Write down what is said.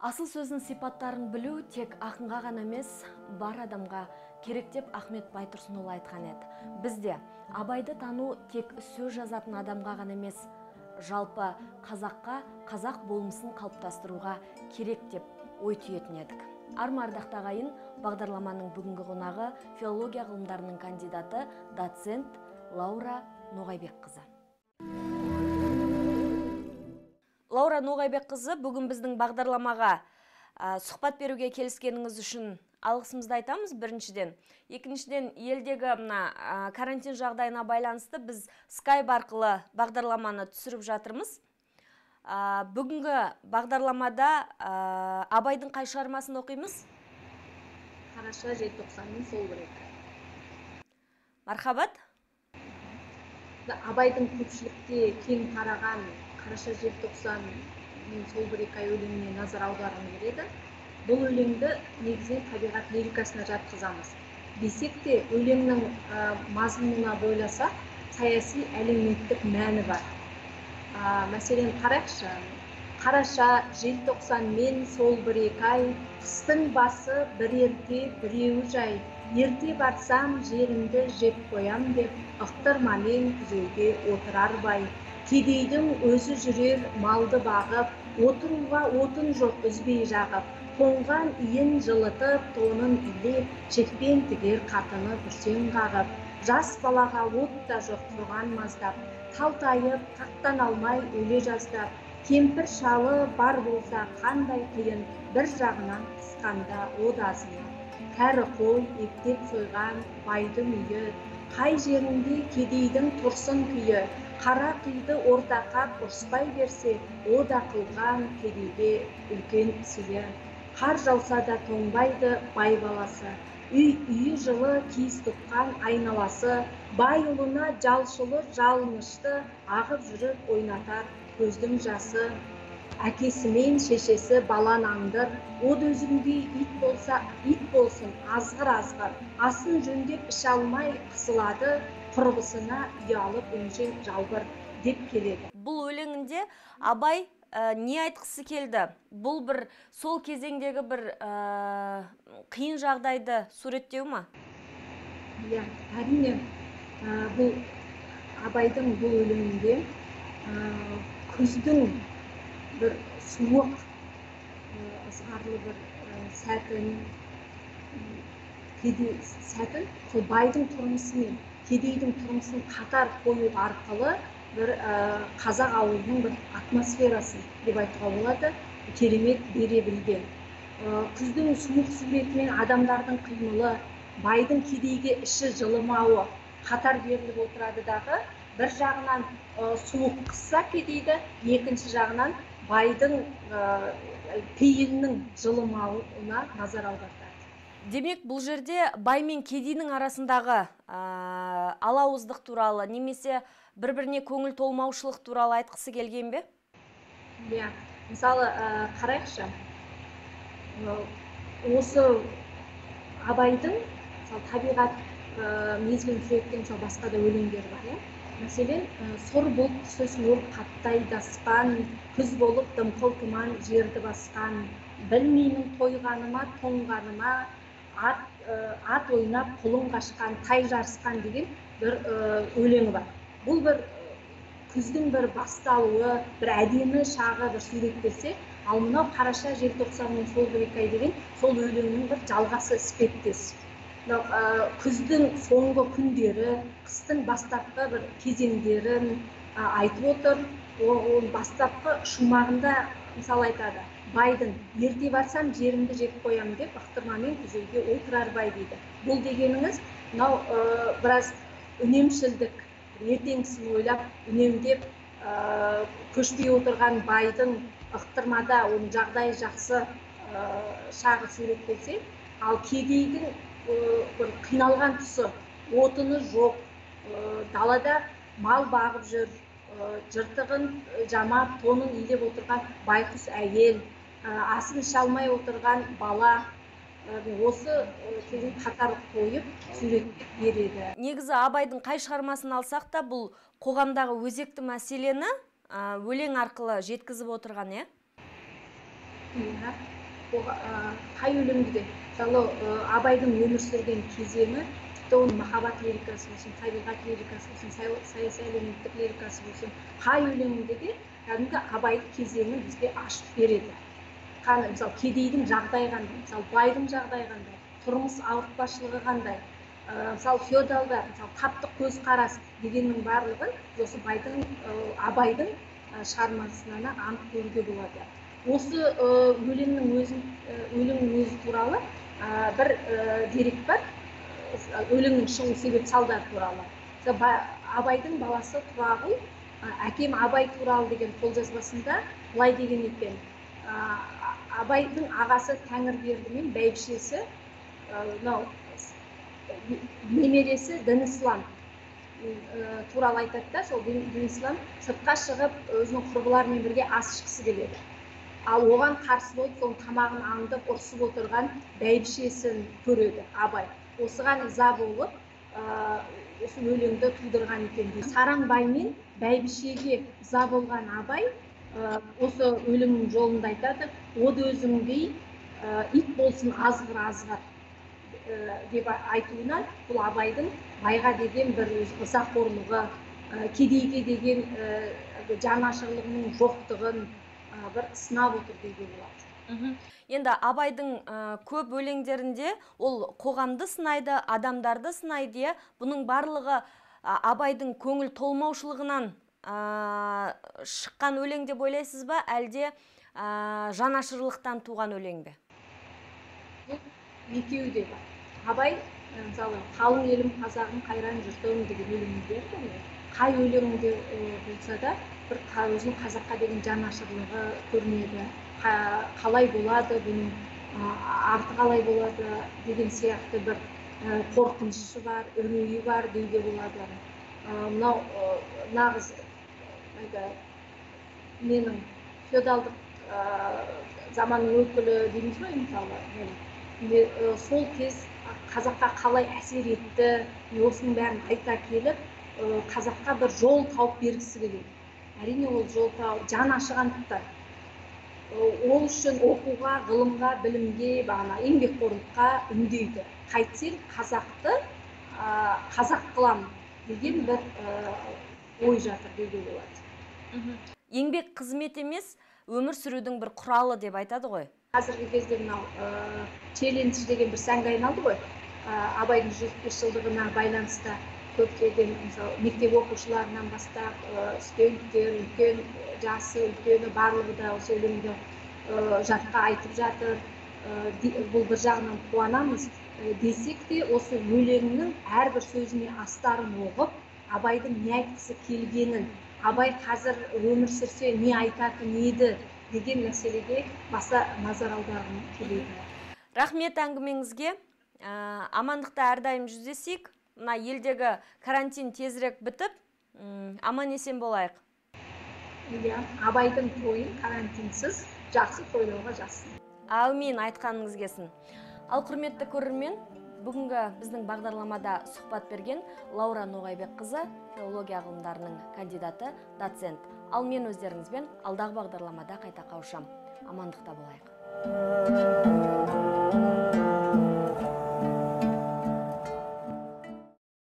Асыл сөздің сипаттарын білу тек ақынға ғана емес, бар адамға керек деп Ахмет Байтұрсынұлы айтқан еді. Бізде Абайды тану тек сөз жазатын адамға ғана емес, жалпы қазаққа, қазақ болмысын қалыптастыруға керек деп ой түйетін едік. Армардақты ағайын, бағдарламаның бүгінгі қонағы филология ғылымдарының кандидаты, доцент Лаура Ноғайбекқызы. Лаура Ноғайбекқызы, бүгін біздің бағдарламаға сұхбат беруге келіскеніңіз үшін алғысымызды айтамыз, біріншіден. Екіншіден, елдегі карантин жағдайына байланысты біз скайп арқылы бағдарламаны түсіріп жатырмыз. Бүгінгі бағдарламада Абайдың қай шығармасын оқимыз? Қараша желтоқсанның сол бір екі. Мархабат. Абайдың көпшілікте кең тараған Қараша желтоқсанның сол бір екі ай өлеңіне назар аударғым келеді. Бұл өлеңді негізінен табиғат лирикасына жатқызамыз. Десек те, өлеңнің мазмұнына бойласақ, саяси әлеуметтік мәні бар. Мәселен, қарайықшы. Қараша желтоқсан мен сол бір екі ай, қыстың басы бір ерте, біреуі жай. Ерте барсам жерімді жеп қоям деп, ықтырмамен күзеуге отырар бай. Кедейдің өзі жүрер малды бағып, отыруға отын жоқ үзбей жағып, тоңған иін жылытып, тонын илеп, шекпен тігер қатыны бүрсең қағып, жас балаға от та жоқ тұрған маздап, талтайып, тақтан алмай өле жаздап, кемпір шалы бар болса қандай қиын, бір жағынан қысқанда одасына. Кәрі қой ектеп сойған байдың үйі, қай жерінде кедейдің тұрсын күйі, қара қиды ортақап ұрыспай берсе, о да қылған кедейге үлкен сүйі. Қар жауса да тоңбайды бай баласы, үйі жылы киіз тұтқан айналасы, бай ұлына жалшылы жалынышты ағып жүріп ойнатар көздің жасы. Әкесі мен шешесі балан аңдыр, от өзіңдей ит болса ит болсын азғыр-азғыр, асын жөндеп іше алмай қысылады, құрбысына ұялып үнжен жалбыр деп келеді. Бұл өлеңінде Абай не айтқысы келді? Бұл бір сол кезеңдегі бір қиын жағдайды суреттеу ма? Әрине, бұл Абайдың бұл өлеңінде күздің бір суық, ызғарлы бір сәтін, сол байдың тұрмысы мен кедейдің тұрмысын қатар қою арқылы бір қазақ ауылының бір атмосферасын деп айтуға болады, керемет бере білген. Күздің суық суретімен адамдардың қимылы, байдың кедейге іші жылымауы қатар беріліп отырады дағы, бір жағынан суық қысса кедейді, екінші жағынан байдың пейілінің жылымауына назар аудартады. Демек, бұл жерде бай мен кедейдің арасындағы алауыздық туралы, немесе бір-біріне көңіл толмаушылық туралы айтқысы келген бе? Мысалы, қарайықшы, осы Абайдың табиғат мезгілін суреттеген басқа да өлеңдері бар. Мәселен, сұр бұлт түсі суыр қаттай дасқан, күз болып дымқыл тұман жерді басқан, білмеймін тойғаныма, тоңғаныма, ат ойнап құлын қашқан, тай жарысқан деген бір өлеңі бар. Бұл бір күздің бір басталуы, бір әдемі шағы бір суреттелсе, ал мынау Қараша желтоқсанның сол бір екі ай деген сол өлеңнің бір жалғасы іспеттес. Күздің соңғы күндері, қыстың бастапқы бір кезеңдерін айтып отыр. Ол бастапқы шумағында мысалы айтады: байдың ерте барсам жерімді жеп қоям деп, ықтырмамен күзеуге отырар бай дейді. Бұл дегеніңіз, мынау біраз үнемшілдік, ертеңгісін ойлап, үнемдеп көшпей отырған байдың ықтырмада оның жағдайы жақсы шағы суреттелсе, ал кедейдің бір қиналған тұсы, отыны жоқ, далада мал бағып жүр, жыртығын жамап, тонын илеп отырған байқұс әйел, асын іше алмай отырған бала, осы кезін қатар қойып суреттеп береді. Негізі Абайдың қай шығармасын алсақ та, бұл қоғамдағы өзекті мәселені өлең арқылы жеткізіп отырған, қай өлеңді де мысалы абайдың өмір сүрген кезеңі тіпті оның махаббат лирикасы болсын, табиғат лирикасы болсын, саяси әлеуметтік лирикасы болсын, қай өлеңінде де кәдімгі абайдың кезеңін бізге ашып береді. Мысалы кедейдің жағдайы қандай, мысалы байдың жағдайы қандай, тұрмыс ауыртпашылығы қандай, мысалы феодалдар, мысалы таптық көзқарас дегеннің барлығын осы абайдың шығармасынан анық көруге болады. Осы өлеңнің өзі туралы бір дерек бар, өлеңнің шығу себеп салдары туралы. Абайдың баласы Тұрағұл әкем Абай туралы деген қолжазбасында былай деген екен: Абайдың ағасы Тәңірберді мен бәйбішесі, немересі Дінислам туралы айтады да, сол Дінислам сыртқа шығып өзінің құрбыларымен бірге ас ішкісі келеді. Ал оған қарсы болып, сол тамағын аңдып ұрсып отырған бәйбішесін көреді Абай. Осыған ыза болып, осы өлеңді тудырған екен. Саранбай мен бәйбішеге ыза болған Абай осы өлеңнің жолында айтады: "Од өзіңдей ит болсын азғыр-азғыр" деп айтуынан бұл Абайдың байға деген бір ызақорлығы, кедейге деген жанашырлығының жоқтығын бір сынап отыр деуге болады. Енді Абайдың көп өлеңдерінде ол қоғамды сынайды, адамдарды сынайды. Бұның барлығы Абайдың көңіл толмаушылығынан шыққан өлең деп ойлайсыз ба, әлде жанашырлықтан туған өлең бе? Екеуі де бар. Абай мысалы қалың елім қазағым қайран жұртым деген өлеңдер бар. Қай өлеңде болса да бір өзінің қазаққа деген жанашырлығы көрінеді. Қалай болады, бұның арты қалай болады деген сияқты бір қорқынышы бар, үрейі бар деуге болады. Мынау нағыз менің феодалдық заманның өкілі дейміз ғой, мысалы сол кез қазаққа қалай әсер етті, осының бәрін айта келіп, қазаққа бір жол тауып бергісі келеді. Әрине ол жол тауып жан ашығандықтан. Ол үшін оқуға, ғылымға, білімге, еңбекқорлыққа үндейді. Қайтсем қазақты қазақ қылам деген бір ой жатыр деуге болады. Еңбек қызмет емес, өмір сүрудің бір құралы деп айтады ғой. Қазіргі кезде мынау челлендж деген бір сәнге айналды ғой. Абайдың 105 жылдығына байланысты көптеген мектеп оқушыларынан бастап студенттер, үлкен жасы үлкені барлығы да осы өлеңді жатқа айтып жатыр. Бұл бір жағынан қуанамыз. Десек те осы өлеңнің әрбір сөзіне астарын оқып, Абайдың не айтқысы келгенін, Абай қазір өмір сүрсе не айтатын еді деген мәселеге баса назар аударғым келеді. Рахмет әңгімеңізге. Амандықта әрдайым жүздесейік. Мына елдегі карантин тезірек бітіп, аман есен болайық. Абайдың тойын карантинсіз жақсы тойлауға жазсын. Әумин, айтқаныңыз келсін. Ал құрметті көрермен, бүгінгі біздің бағдарламада сұхбат берген Лаура Ноғайбекқызы, филология ғылымдарының кандидаты, доцент. Ал мен өздеріңізбен алдағы бағдарламада қайта қауышам. Амандықта болайық.